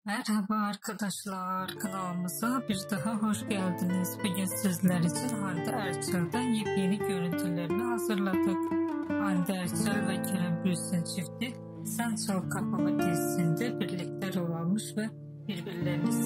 Merhaba arkadaşlar, kanalımıza bir daha hoş geldiniz. Bugün sizler için Hande Erçel'den yepyeni görüntülerini hazırladık. Hande Erçel ve Kerem Bürsin çifti Sen Çal Kapımı dizisinde birlikte rol almış ve birbirlerini